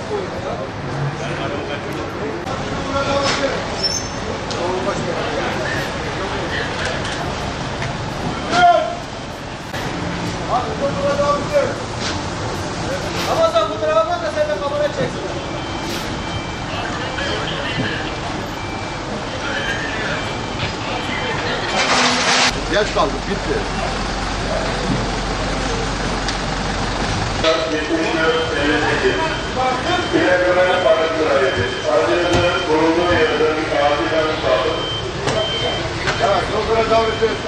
Ramazan bu tarafa bak da sen de kamera çeksin. Geç kaldık, bitti. İlerlemenin parçaları, aracınızın bulunduğu yerden acilen sağlık. Evet, çok devam ediyoruz.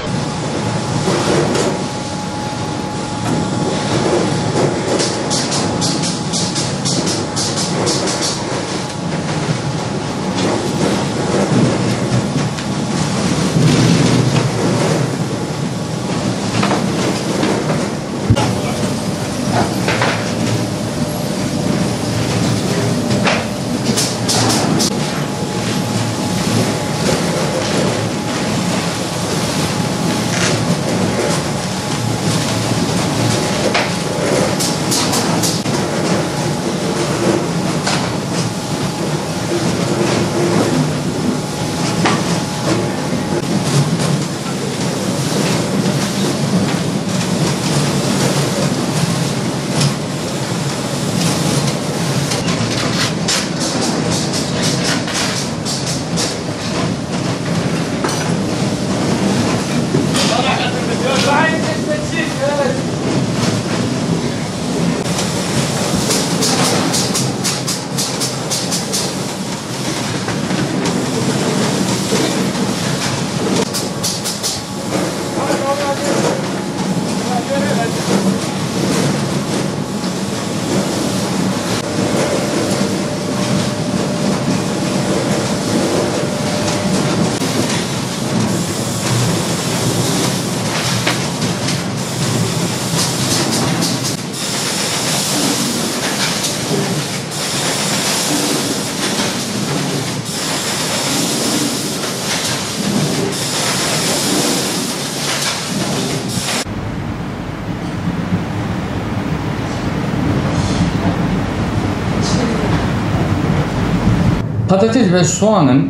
Patates ve soğanın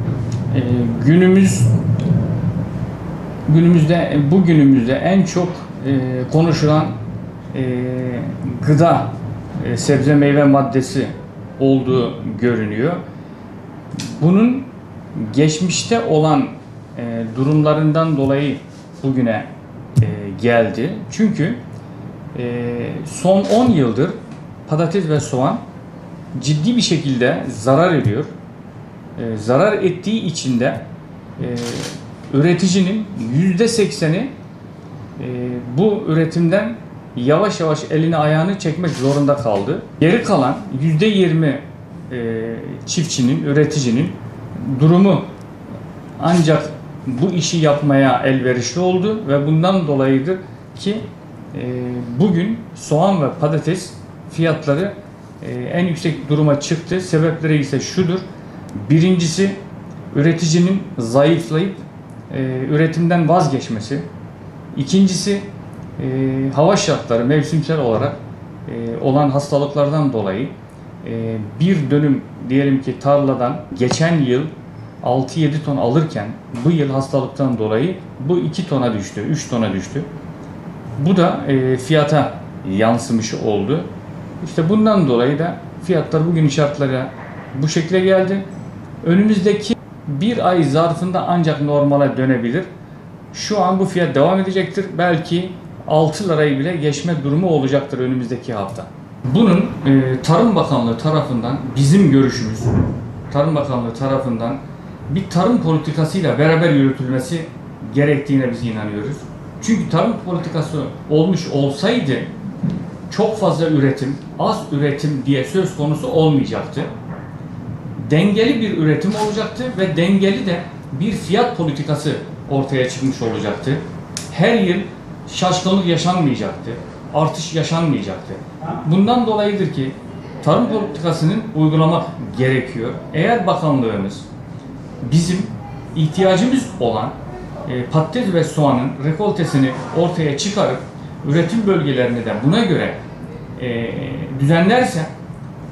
bugünümüzde en çok konuşulan gıda, sebze meyve maddesi olduğu görünüyor. Bunun geçmişte olan durumlarından dolayı bugüne geldi. Çünkü son 10 yıldır patates ve soğan ciddi bir şekilde zarar ediyor. Zarar ettiği için de üreticinin %80'i bu üretimden yavaş yavaş elini ayağını çekmek zorunda kaldı. Geri kalan %20 çiftçinin, üreticinin durumu ancak bu işi yapmaya elverişli oldu ve bundan dolayıdır ki bugün soğan ve patates fiyatları en yüksek duruma çıktı. Sebepleri ise şudur. Birincisi üreticinin zayıflayıp üretimden vazgeçmesi. İkincisi hava şartları mevsimsel olarak olan hastalıklardan dolayı bir dönüm diyelim ki tarladan geçen yıl 6-7 ton alırken bu yıl hastalıktan dolayı bu 2 tona düştü, 3 tona düştü. Bu da fiyata yansımış oldu. İşte bundan dolayı da fiyatlar bugün şartlara bu şekle geldi. Önümüzdeki bir ay zarfında ancak normale dönebilir. Şu an bu fiyat devam edecektir. Belki 6 lirayı bile geçme durumu olacaktır önümüzdeki hafta. Bunun Tarım Bakanlığı tarafından bizim görüşümüz, Tarım Bakanlığı tarafından bir tarım politikasıyla beraber yürütülmesi gerektiğine biz inanıyoruz. Çünkü tarım politikası olmuş olsaydı çok fazla üretim, az üretim diye söz konusu olmayacaktı. Dengeli bir üretim olacaktı ve dengeli de bir fiyat politikası ortaya çıkmış olacaktı. Her yıl şaşkınlık yaşanmayacaktı, artış yaşanmayacaktı. Bundan dolayıdır ki tarım politikasının uygulamak gerekiyor. Eğer bakanlığımız bizim ihtiyacımız olan patates ve soğanın rekoltesini ortaya çıkarıp üretim bölgelerini de buna göre düzenlerse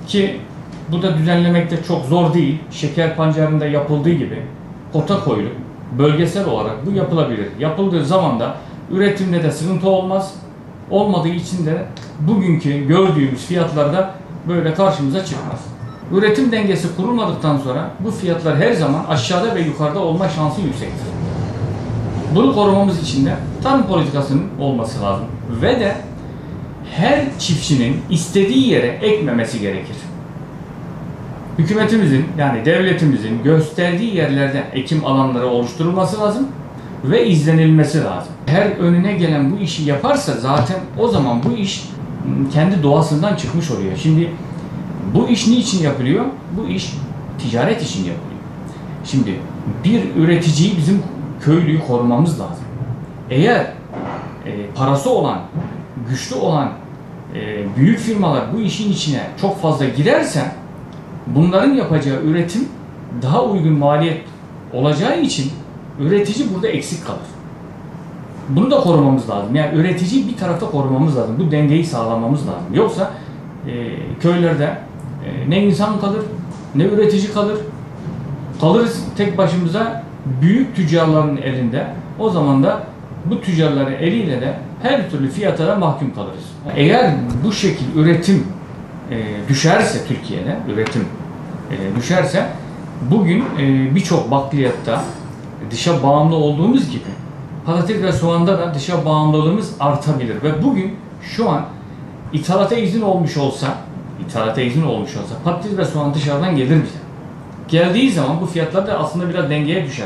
Ki bu da düzenlemekte çok zor değil. Şeker pancarında yapıldığı gibi kota koyulup bölgesel olarak bu yapılabilir. Yapıldığı zaman da üretimde de sıkıntı olmaz. Olmadığı için de bugünkü gördüğümüz fiyatlarda böyle karşımıza çıkmaz. Üretim dengesi kurulmadıktan sonra bu fiyatlar her zaman aşağıda ve yukarıda olma şansı yüksektir. Bunu korumamız için de tarım politikasının olması lazım. Ve de her çiftçinin istediği yere ekmemesi gerekir. Hükümetimizin yani devletimizin gösterdiği yerlerde ekim alanları oluşturulması lazım ve izlenilmesi lazım. Her önüne gelen bu işi yaparsa zaten o zaman bu iş kendi doğasından çıkmış oluyor. Şimdi bu iş niçin yapılıyor? Bu iş ticaret için yapılıyor. Şimdi bir üreticiyi bizim köylüyü korumamız lazım. Eğer parası olan, güçlü olan büyük firmalar bu işin içine çok fazla girerse bunların yapacağı üretim daha uygun maliyet olacağı için üretici burada eksik kalır. Bunu da korumamız lazım. Yani üreticiyi bir tarafta korumamız lazım. Bu dengeyi sağlamamız lazım. Yoksa köylerde ne insan kalır, ne üretici kalır. Kalırız tek başımıza büyük tüccarların elinde. O zaman da bu tüccarların eliyle de her türlü fiyata da mahkum kalırız. Eğer bu şekil üretim düşerse Türkiye'de, düşerse bugün birçok bakliyatta dışa bağımlı olduğumuz gibi patates ve soğanda da dışa bağımlılığımız artabilir ve bugün şu an ithalata izin olmuş olsa patates ve soğan dışarıdan gelir bize. Geldiği zaman bu fiyatlar da aslında biraz dengeye düşer.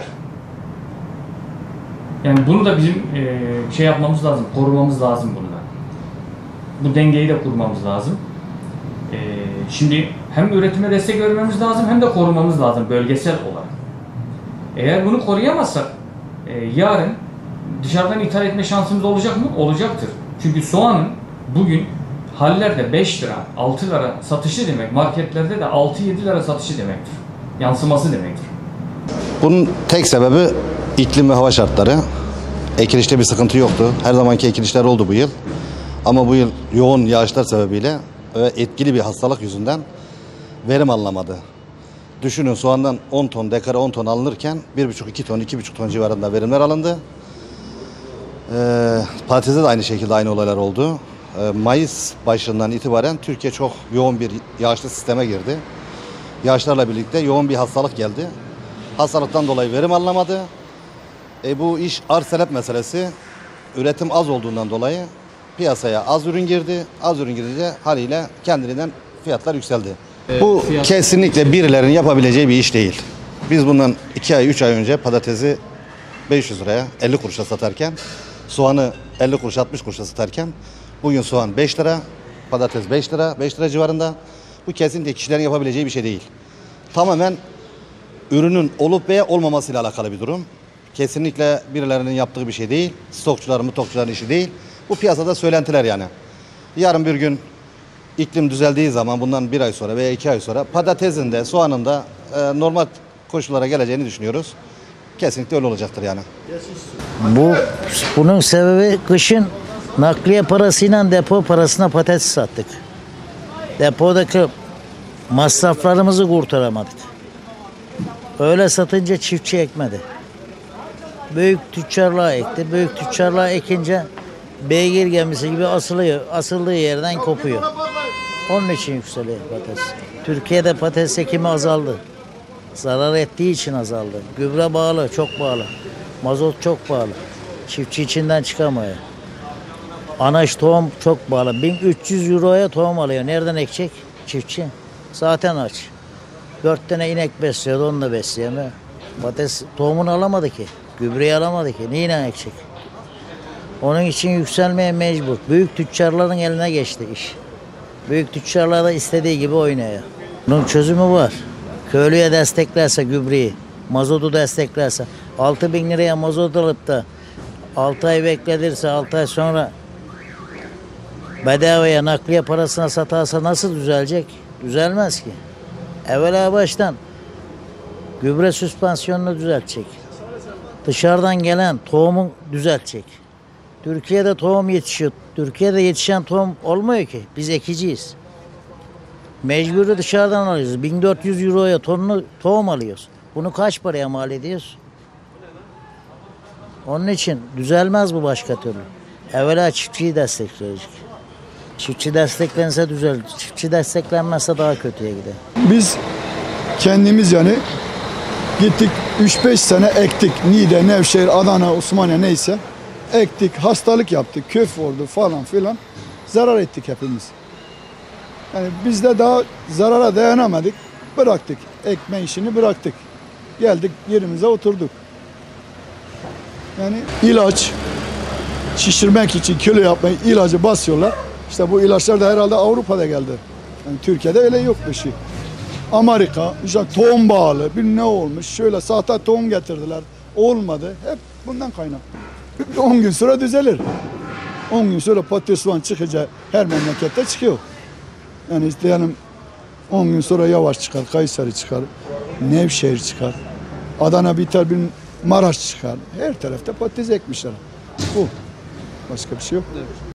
Yani bunu da bizim yapmamız lazım, korumamız lazım bunu da. Bu dengeyi de kurmamız lazım. Şimdi hem üretime destek vermemiz lazım hem de korumamız lazım bölgesel olarak. Eğer bunu koruyamazsak yarın dışarıdan ithal etme şansımız olacak mı? Olacaktır. Çünkü soğanın bugün hallerde 5 lira, 6 lira satışı demek, marketlerde de 6-7 lira satışı demektir. Yansıması demektir. Bunun tek sebebi iklim ve hava şartları. Ekilişte bir sıkıntı yoktu. Her zamanki ekilişler oldu bu yıl. Ama bu yıl yoğun yağışlar sebebiyle ve etkili bir hastalık yüzünden verim alınamadı. Düşünün soğandan 10 ton, dekara 10 ton alınırken 1,5-2 ton, 2,5 ton civarında verimler alındı. Patatesde de aynı şekilde aynı olaylar oldu. Mayıs başından itibaren Türkiye çok yoğun bir yağışlı sisteme girdi. Yağışlarla birlikte yoğun bir hastalık geldi. Hastalıktan dolayı verim alınamadı. Bu iş arz talep meselesi. Üretim az olduğundan dolayı piyasaya az ürün girdi. Az ürün girince haliyle kendiliğinden fiyatlar yükseldi. Bu kesinlikle birilerinin yapabileceği bir iş değil. Biz bundan 2 ay 3 ay önce patatesi 500 liraya 50 kuruşa satarken soğanı 50 kuruş 60 kuruşa satarken bugün soğan 5 lira, patates 5 lira civarında. Bu kesinlikle kişilerin yapabileceği bir şey değil. Tamamen ürünün olup veya olmamasıyla alakalı bir durum. Kesinlikle birilerinin yaptığı bir şey değil. Stokçuların işi değil. Bu piyasada söylentiler yani. Yarın bir gün iklim düzeldiği zaman bundan 1 ay sonra veya 2 ay sonra patatesin de soğanın da normal koşullara geleceğini düşünüyoruz. Kesinlikle öyle olacaktır yani. Bunun sebebi kışın nakliye parasıyla depo parasına patates sattık. Depodaki masraflarımızı kurtaramadık. Öyle satınca çiftçi ekmedi. Büyük tüccarlığa ekti. Büyük tüccarlığa ekince beygir gemisi gibi asıldığı yerden kopuyor. Onun için yükseliyor patates. Türkiye'de patates ekimi azaldı. Zarar ettiği için azaldı. Gübre pahalı, çok pahalı. Mazot çok pahalı. Çiftçi içinden çıkamıyor. Anaç tohum çok pahalı. 1300 euroya tohum alıyor. Nereden ekecek çiftçi? Zaten aç. 4 tane inek besliyordu, onu da besleyemiyor. Patates tohumunu alamadı ki. Gübreyi alamadı ki. Neyle ekecek? Onun için yükselmeye mecbur. Büyük tüccarların eline geçti iş. Büyük tüccarlar da istediği gibi oynuyor. Bunun çözümü var. Köylüye desteklerse gübreyi, mazotu desteklerse, 6.000 liraya mazot alıp da 6 ay bekletirse, 6 ay sonra bedavaya nakliye parasına satarsa nasıl düzelecek? Düzelmez ki. Evvela baştan gübre süspansiyonunu düzeltecek. Dışarıdan gelen tohumu düzeltecek. Türkiye'de tohum yetişiyor. Türkiye'de yetişen tohum olmuyor ki. Biz ekiciyiz. Mecburi dışarıdan alıyoruz. 1400 euroya tonunu tohum alıyoruz. Bunu kaç paraya mal ediyoruz? Onun için düzelmez bu başka türlü. Evvela çiftçiyi destekleyecek. Çiftçi desteklense düzelir. Çiftçi desteklenmezse daha kötüye gider. Biz kendimiz yani gittik 3-5 sene ektik. Niğde, Nevşehir, Adana, Osmaniye neyse. Ektik, hastalık yaptık, küf oldu falan filan. Zarar ettik hepimiz. Yani biz de daha zarara dayanamadık. Bıraktık. Ekme işini bıraktık. Geldik yerimize oturduk. Yani ilaç, şişirmek için kilo yapmayı ilacı basıyorlar. İşte bu ilaçlar da herhalde Avrupa'da geldi. Yani Türkiye'de öyle yok bir şey. Amerika, işte tohum bağlı, bir ne olmuş, şöyle sahte tohum getirdiler. Olmadı. Hep bundan kaynaklı. 10 gün sonra düzelir. 10 gün sonra patates soğan çıkacak, her memlekette çıkıyor. Yani isteyelim 10 gün sonra Yavaş çıkar, Kayseri çıkar, Nevşehir çıkar, Adana biter, bir Maraş çıkar. Her tarafta patates ekmişler. Bu. Başka bir şey yok.